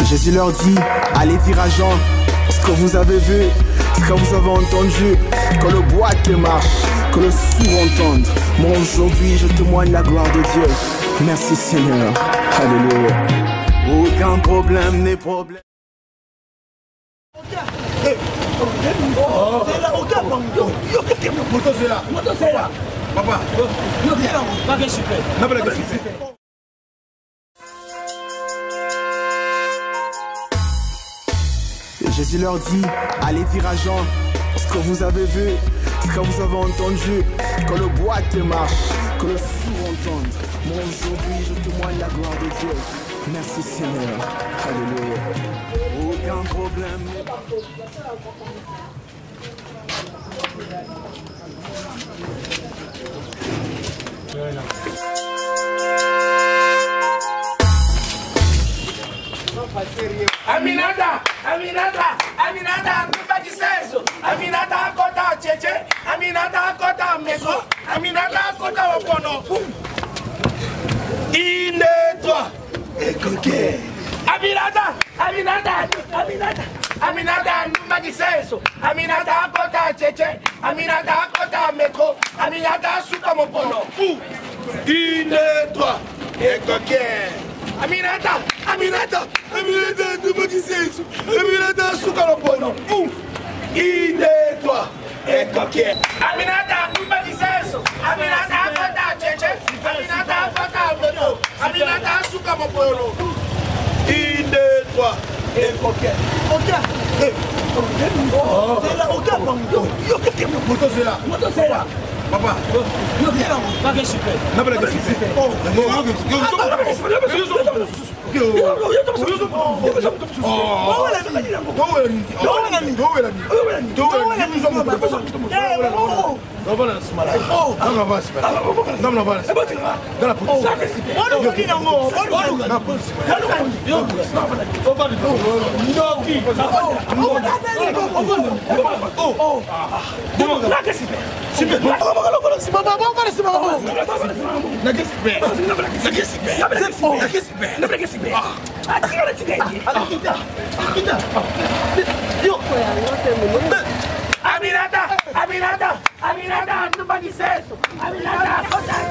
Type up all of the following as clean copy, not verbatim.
Jésus leur dit, allez dire à Jean ce que vous avez vu, ce que vous avez entendu, que le boiteux marche, que le sourd entende. Moi aujourd'hui je témoigne la gloire de Dieu. Merci Seigneur. Alléluia. Aucun problème n'est problème. Papa. Jésus leur dit, allez dire à Jean ce que vous avez vu, ce que vous avez entendu, que le boiteux marche, que le sourd entende. Moi aujourd'hui je témoigne la gloire de Dieu. Merci Seigneur. Alléluia. Aucun problème. Aminata, kumba kiseso. Aminata kota cheche, Aminata kota meko, Aminata kota wapono. Ine-toi, écoutez. Aminata, kumba kiseso. Aminata kota cheche, Aminata kota meko, Aminata suka wapono. Ine-toi, écoutez. Aminata, tu qui c'est ça? Aminata, suka le pono. Ide-toi, et coquet. Aminata, tu qui c'est ça? Aminata, kota cheche. Aminata, kota mono. Aminata, suka le pono. Ide-toi, et coquet. Papa, Aminata, tu pas qui c'est ça? Aminata,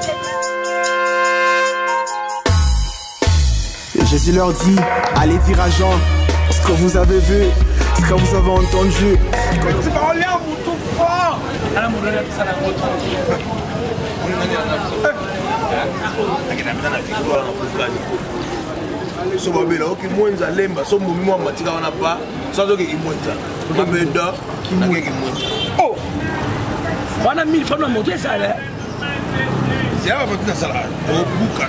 Jésus leur dit, allez dire à Jean ce que vous avez vu, ce que vous avez entendu. So babela oki mwenza lemba so mumimo matika wana pa so zo ki mwenza babeda kimwe ki mwenza oh wana mille fois na moto ça là c'est pas pour ça au buka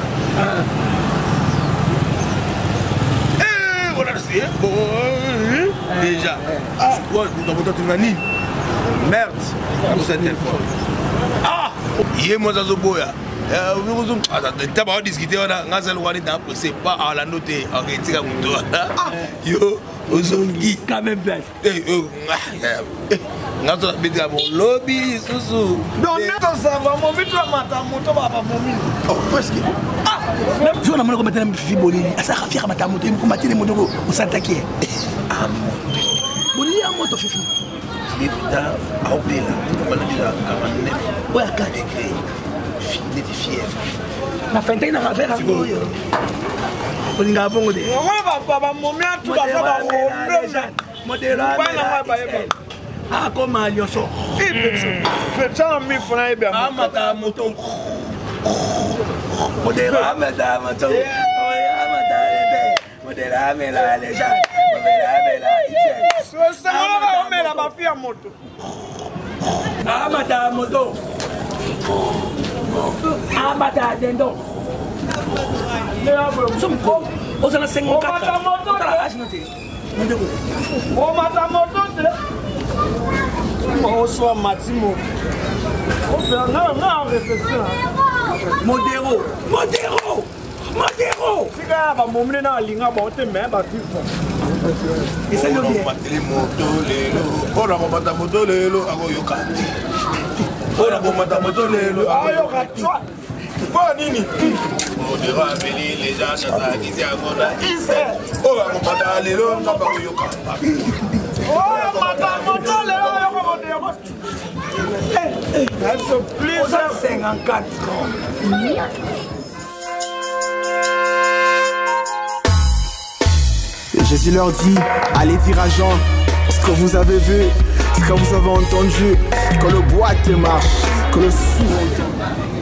voilà c'est bon déjà quoi dans votre tunani merde pour cette fois ah yé moi ça zo boya on va discuter, on a c'est pas à la note, yo, Ozongi, quand même bien. On a mon lobby, sous. Non, ça va, mon vite, moto va oh, presque. Ah, je vais vous mettre un fifi bolini. Ça va faire ma moto, il faut mettre les motos au s'attaquer. Ah, bolini à moto fifi. Putain, à Obéla, on va déjà 49. Ouais, 4 degrés. Il était fier. La fin de la affaire, on y a bon côté. Papa, mon mien, tout va faire ah, comment il y a ça? Peut-être mi francs et bien. Ah, madame, moto. Modéra, madame, moto. Modéra, mais là, les gens. Modéra, mais là, ils sont. Ça va, on met la ma fille à moto. Ah, madame, moto. Ah, madame, dendo. On s'en a 54. Oh, madame, moto. On soit Matimo. Non, réflexion. Modéro. Si gars va m'emmener dans la ligne, on va te mettre à vivre. Et c'est le bien. On a mon moto lelo, on yokati. On a mon moto lelo, on yokati. Pas nini. les gens qui sont oh, plus 54 ans. Et Jésus leur dit, allez dire à Jean ce que vous avez vu, ce que vous avez entendu, que le boîte marche, que le sourd entend.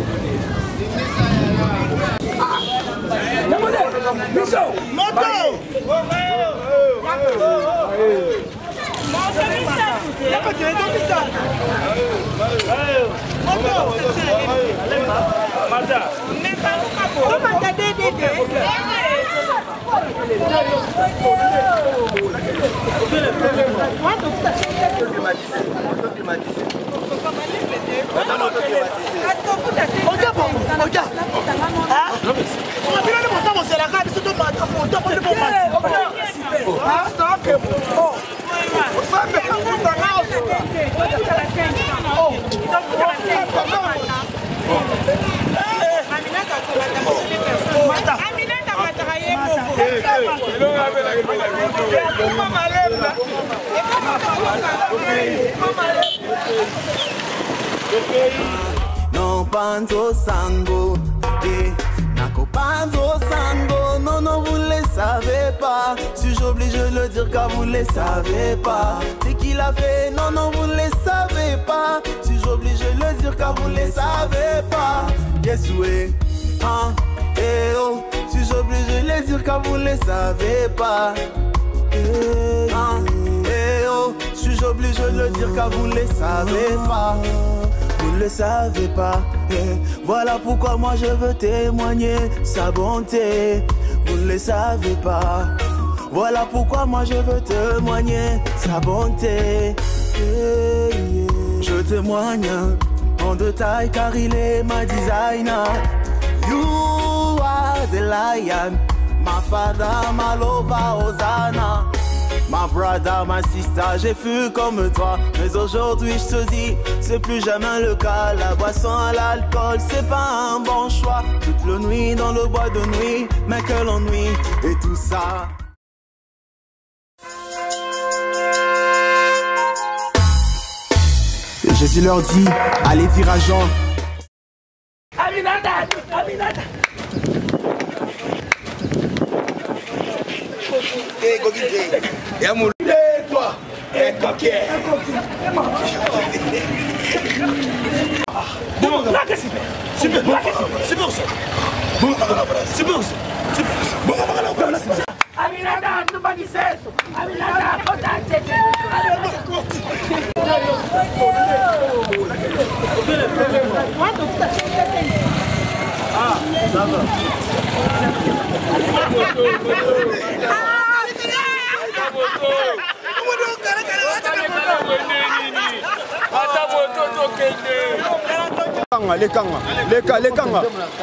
Non panzo sango, nako panzo sango, non non vous ne le savez pas. Suis-je obligé de le dire car vous ne le savez pas. C'est qui l'a fait, non non vous ne le savez pas. Suis-je obligé de le dire car vous ne le savez pas. Yes oui, hein, eh oh. Suis-je obligé de le dire car vous ne le savez pas. Hein, eh oh. Suis-je obligé de le dire car vous ne le savez pas. Vous ne le savez pas, voilà pourquoi moi je veux témoigner sa bonté. Vous ne le savez pas, voilà pourquoi moi je veux témoigner sa bonté. Je témoigne en détail car il est ma designer. You are the lion, my father, my lover, Hosanna. Ma brother, ma sister, j'ai fui comme toi. Mais aujourd'hui je te dis, c'est plus jamais le cas. La boisson à l'alcool, c'est pas un bon choix. Toute la nuit dans le bois de nuit, mais quel ennui et tout ça. Et Jésus leur dit, allez dire à Jean. Aminata, Aminata. Et à mon toi, et coquet. Bon, là, qu'est-ce que c'est? C'est bon, c'est bon, ça. Bon, c'est bon, ça. Bon, c'est bon. Aminata, tu vas dire ça. Aminata, contact. Ah, ça va. les kanga.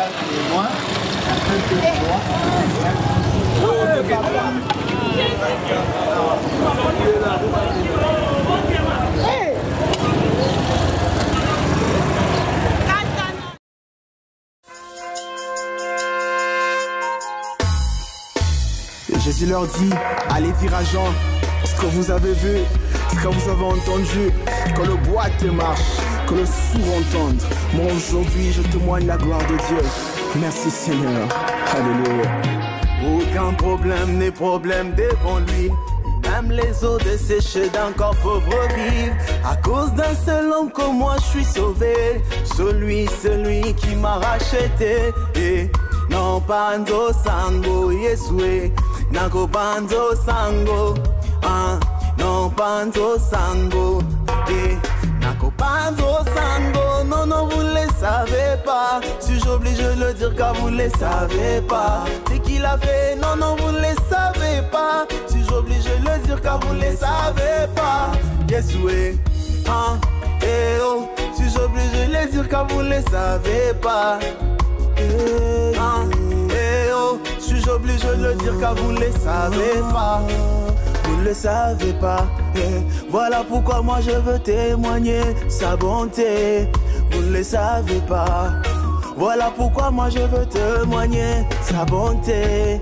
Et Jésus leur dit, allez dire à Jean ce que vous avez vu, ce que vous avez entendu, que le boîte marche, que le sourd entende. Moi aujourd'hui je témoigne la gloire de Dieu. Merci Seigneur. Alléluia. Aucun problème n'est problème devant lui. Même les eaux desséchées d'un corps pauvre vivent. À cause d'un seul homme comme moi je suis sauvé. Celui qui m'a racheté. Et non panzo sango Yesue. Nako panzo sango. Non panzo sango. Et nako panzo sango. Non non vous ne le savez pas. Suis-je obligé de le dire car vous ne le savez pas. C'est qui l'a fait, non non vous ne le savez pas. Suis-je obligé de le dire car vous ne le savez pas. Yes oui, eh oh. Suis-je obligé de le dire car vous ne le savez pas. Eh oh. Suis-je obligé de le dire car vous ne le savez pas. Vous ne le savez pas, voilà pourquoi moi je veux témoigner sa bonté. Vous ne le savez pas, Voilà pourquoi moi je veux témoigner sa bonté.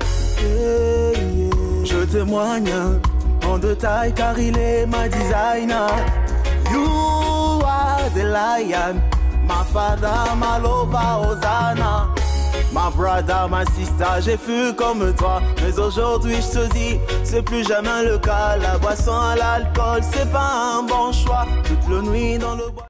Je témoigne en détail car il est ma designer. You are the lion, my father, my lover, Hosanna. My brother, my sister, j'ai fui comme toi. Mais aujourd'hui je te dis, c'est plus jamais le cas. La boisson à l'alcool, c'est pas un bon choix. Toute la nuit dans le bois.